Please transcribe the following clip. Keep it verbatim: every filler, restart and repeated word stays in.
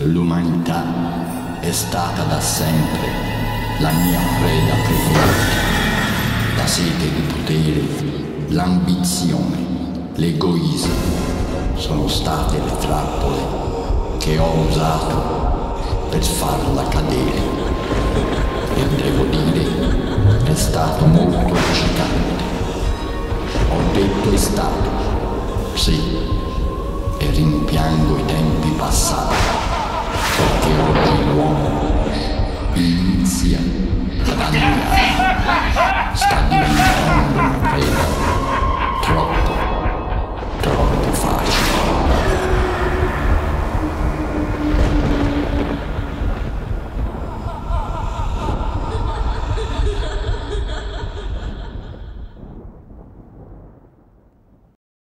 L'umanità è stata da sempre la mia preda preferita. La sete di potere, l'ambizione, l'egoismo sono state le trappole che ho usato per farla cadere. E devo dire, è stato molto eccitante. Ho detto è stato, sì, e rimpiango i tempi passati, perché oggi l'uomo inizia ad andare, sta diventando